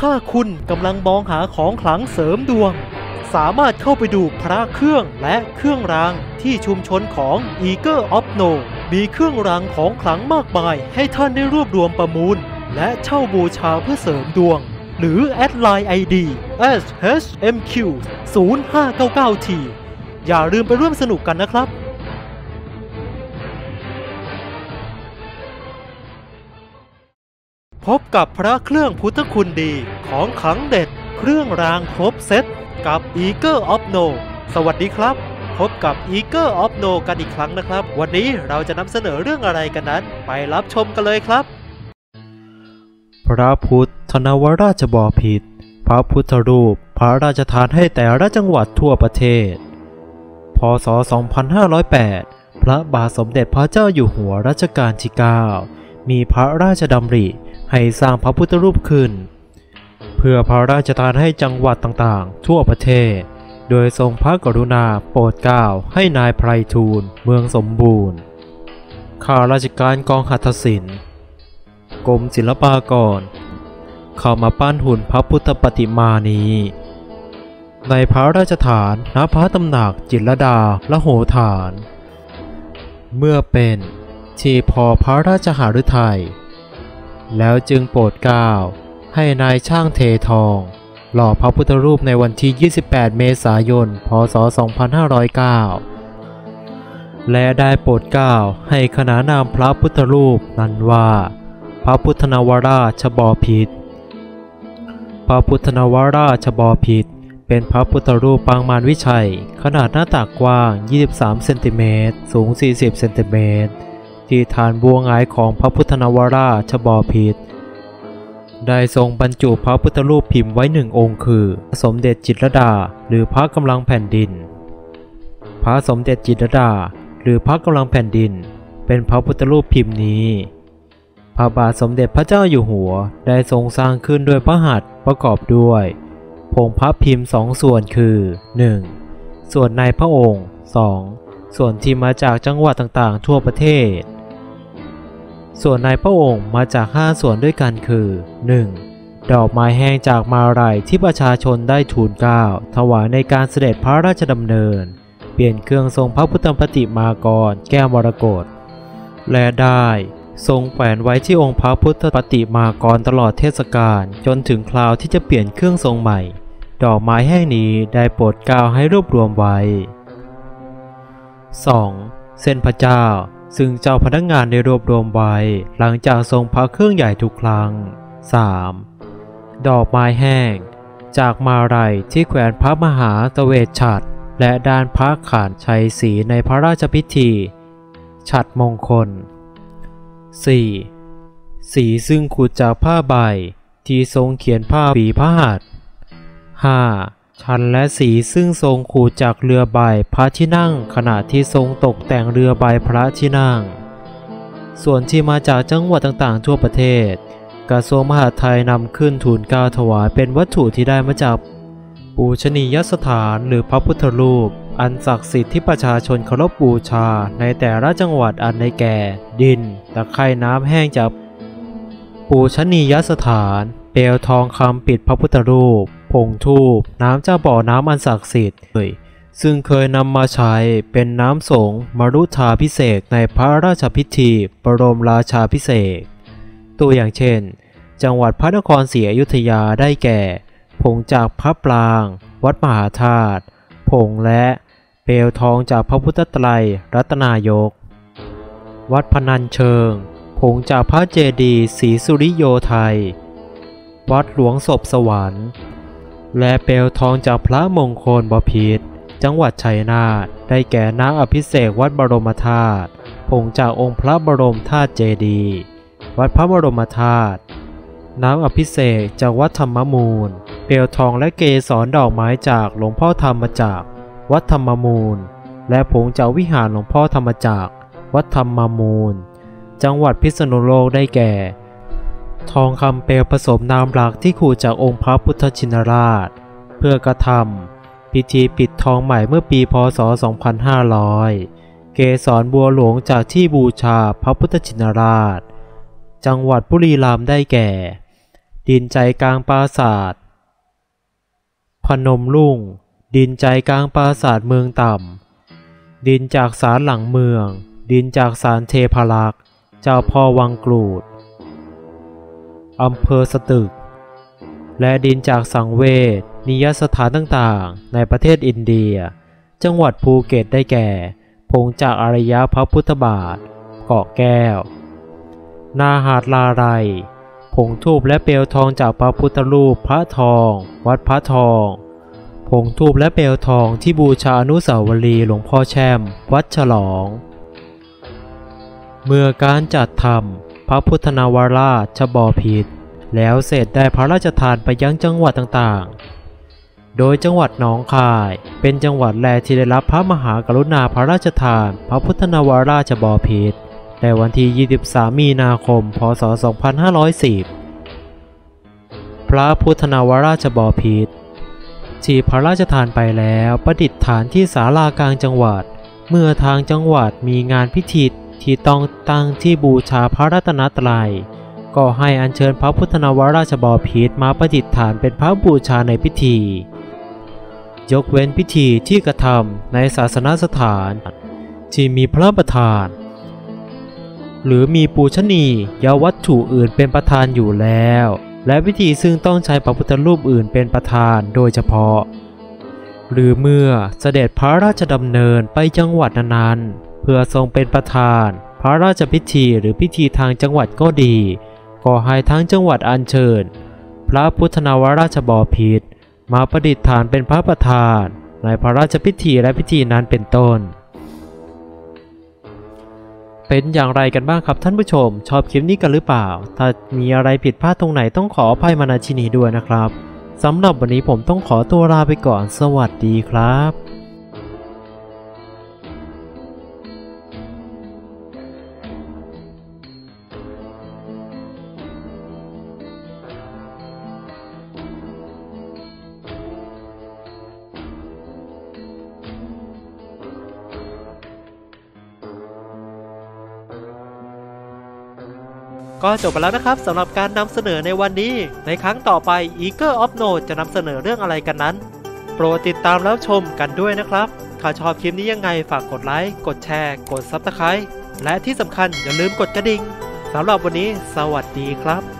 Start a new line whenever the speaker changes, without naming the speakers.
ถ้าคุณกำลังมองหาของขลังเสริมดวงสามารถเข้าไปดูพระเครื่องและเครื่องรางที่ชุมชนของ Eagle of No มีเครื่องรางของขลังมากมายให้ท่านได้รวบรวมประมูลและเช่าบูชาเพื่อเสริมดวงหรือแอดไลน์ ID SHMQ 0599T อย่าลืมไปร่วมสนุกกันนะครับพบกับพระเครื่องพุทธคุณดีของขลังเด็ดเครื่องรางครบเซตกับ Eagle of No สวัสดีครับพบกับ Eagle of No กันอีกครั้งนะครับวันนี้เราจะนำเสนอเรื่องอะไรกันนั้นไปรับชมกันเลยครับพระพุทธนวราชบพิตรพระพุทธรูปพระราชทานให้แต่ละจังหวัดทั่วประเทศพ.ศ. 2508 พระบาทสมเด็จพระเจ้าอยู่หัวรัชกาลที่ 9 มีพระราชดำริให้สร้างพระพุทธรูปขึ้นเพื่อพระราชทานให้จังหวัดต่างๆทั่วประเทศโดยทรงพระกรุณาโปรดเกล้าให้นายไพฑูรย์เมืองสมบูรณ์ข้าราชการกองหัตถศิลป์กรมศิลปากรเข้ามาปั้นหุ่นพระพุทธปฏิมานี้ในพระราชฐานณพระตำหนักจิตรลดาละโหฐานเมื่อเป็นที่พอพระราชหฤทัยแล้วจึงโปรดเกล้าให้นายช่างเททองหล่อพระพุทธรูปในวันที่ 28 เมษายน พ.ศ. 2509 และได้โปรดเกล้าให้ขนานนามพระพุทธรูปนั้นว่าพระพุทธนวราชบพิตรพระพุทธนวราชบพิตรเป็นพระพุทธรูปปางมารวิชัยขนาดหน้าตักกว้าง23 เซนติเมตรสูง40 เซนติเมตรที่ฐานบัวหงายของพระพุทธนวราชบพิตรได้ทรงบรรจุพระพุทธรูปพิมพ์ไว้1 องค์คือสมเด็จจิตรลดาหรือพระกำลังแผ่นดินพระสมเด็จจิตรลดาหรือพระกำลังแผ่นดินเป็นพระพุทธรูปพิมพ์นี้พระบาทสมเด็จพระเจ้าอยู่หัวได้ทรงสร้างขึ้นด้วยพระหัตถ์ประกอบด้วยผงพระพิมพ์2 ส่วนคือ 1. ส่วนในพระองค์ 2. ส่วนที่มาจากจังหวัดต่างๆทั่วประเทศส่วนในพระองค์มาจาก5 ส่วนด้วยกันคือ 1. ดอกไม้แห้งจากมาลัยที่ประชาชนได้ทูลเกล้าถวายในการเสด็จพระราชดำเนินเปลี่ยนเครื่องทรงพระพุทธปฏิมากรแก้วมรกตและได้ทรงแขวนไว้ที่องค์พระพุทธปฏิมากรตลอดเทศกาลจนถึงคราวที่จะเปลี่ยนเครื่องทรงใหม่ดอกไม้แห้งนี้ได้โปรดเกล้าให้รวบรวมไว้ 2. เส้นพระเจ้าซึ่งเจ้าพนักงานได้รวบรวมไว้หลังจากทรงพระเครื่องใหญ่ทุกครั้ง 3. ดอกไม้แห้งจากมาลัยที่แขวนพระมหาตเวชฉัตรและด้านพระขานชัยศรีในพระราชพิธีฉัตรมงคล 4. สีซึ่งขูดจากผ้าใบที่ทรงเขียนผ้าฝีพระหัตถ์ 5. ชันและสีซึ่งทรงขูดจากเรือใบพระที่นั่งขณะที่ทรงตกแต่งเรือใบพระที่นั่งส่วนที่มาจากจังหวัดต่างๆทั่วประเทศกระทรวงมหาดไทยนำขึ้นทูลเกล้าถวายเป็นวัตถุที่ได้มาจากปูชนียสถานหรือพระพุทธรูปอันศักดิ์สิทธิ์ที่ประชาชนเคารพบูชาในแต่ละจังหวัดอันได้แก่ดินตะไคร่น้ำแห้งจากปูชนียสถานเปลวทองคำปิดพระพุทธรูปผงธูปน้ำจากบ่อน้ำอันศักดิ์สิทธิ์ซึ่งเคยนำมาใช้เป็นน้ำสงฆ์มฤธาภิเษกในพระราชพิธีบรมราชาภิเษกตัวอย่างเช่นจังหวัดพระนครศรีอยุธยาได้แก่ผงจากพระปรางวัดมหาธาตุผงและเปลวทองจากพระพุทธไตรรัตนายกวัดพนัญเชิงผงจากพระเจดีย์ศรีสุริโยไทยวัดหลวงศพสวรรค์และเปลวทองจากพระมงคลบพิตรจังหวัดชัยนาทได้แก่น้ำอภิเษกวัดบรมธาตุผงจากองค์พระบรมธาตุเจดีย์วัดพระบรมธาตุน้ำอภิเษกจากวัดธรรมมูลเปลวทองและเกสรดอกไม้จากหลวงพ่อธรรมจักรวัดธรรมมูลและผงจากวิหารหลวงพ่อธรรมจักรวัดธรรมมูลจังหวัดพิษณุโลกได้แก่ทองคำเปลวผสมน้ำหลักที่ขูดจากองค์พระพุทธชินราชเพื่อกระทำพิธีปิดทองใหม่เมื่อปีพ.ศ. 2500 เกสรบัวหลวงจากที่บูชาพระพุทธชินราชจังหวัดบุรีรัมย์ได้แก่ดินใจกลางปราสาทพนมรุ่งดินใจกลางปราสาทเมืองต่ำดินจากศาลหลังเมืองดินจากศาลเทพารักษ์เจ้าพ่อวังกรูดอำเภอสตึกและดินจากสังเวชนิยสถานต่างๆในประเทศอินเดียจังหวัดภูเก็ตได้แก่พงจากอารยพระพุทธบาทเกาะแก้วนาหาดลาไรผงธูปและเปลวทองจากพระพุทธรูปพระทองวัดพระทองผงธูปและเปลวทองที่บูชาอนุสาวรีย์หลวงพ่อแช่มวัดฉลองเมื่อการจัดทำพระพุทธนวราชบพิตรแล้วเสร็จได้พระราชทานไปยังจังหวัดต่างๆโดยจังหวัดหนองคายเป็นจังหวัดแรกที่ได้รับพระมหากรุณาพระราชทานพระพุทธนวราชบพิตรในวันที่ 23 มีนาคม พ.ศ. 2510 พระพุทธนวราชบพิตรที่พระราชทานไปแล้วประดิษฐานที่ศาลากลางจังหวัดเมื่อทางจังหวัดมีงานพิธีที่ต้องตั้งที่บูชาพระรัตนตรัยก็ให้อัญเชิญพระพุทธนวราชบพิตรมาประดิษฐานเป็นพระบูชาในพิธียกเว้นพิธีที่กระทำในศาสนสถานที่มีพระประธานหรือมีปูชนียวัตถุอื่นเป็นประธานอยู่แล้วและพิธีซึ่งต้องใช้พระพุทธรูปอื่นเป็นประธานโดยเฉพาะหรือเมื่อเสด็จพระราชดำเนินไปจังหวัดนั้นๆเพื่อทรงเป็นประธานพระราชพิธีหรือพิธีทางจังหวัดก็ดีก็ให้ทั้งจังหวัดอัญเชิญพระพุทธนวราชบพิตรมาประดิษฐานเป็นพระประธานในพระราชพิธีและพิธีนั้นเป็นต้นเป็นอย่างไรกันบ้างครับท่านผู้ชมชอบคลิปนี้กันหรือเปล่าถ้ามีอะไรผิดพลาดตรงไหนต้องขออภัยมาณที่นี้ด้วยนะครับสำหรับวันนี้ผมต้องขอตัวลาไปก่อนสวัสดีครับก็จบไปแล้วนะครับสำหรับการนำเสนอในวันนี้ในครั้งต่อไป Eagle of Note จะนำเสนอเรื่องอะไรกันนั้นโปรดติดตามแล้วชมกันด้วยนะครับถ้าชอบคลิปนี้ยังไงฝากกดไลค์กดแชร์กด Subscribe และที่สำคัญอย่าลืมกดกระดิ่งสำหรับวันนี้สวัสดีครับ